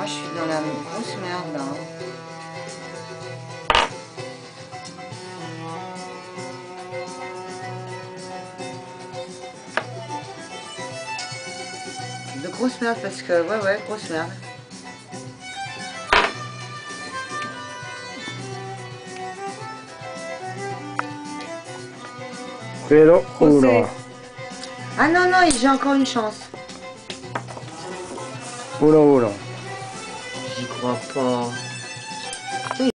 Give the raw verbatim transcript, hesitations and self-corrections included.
je suis dans la grosse merde là. De grosse merde parce que, ouais, ouais, grosse merde. Pero uno. Ah non, non, j'ai encore une chance. Uno, uno. J'y crois pas.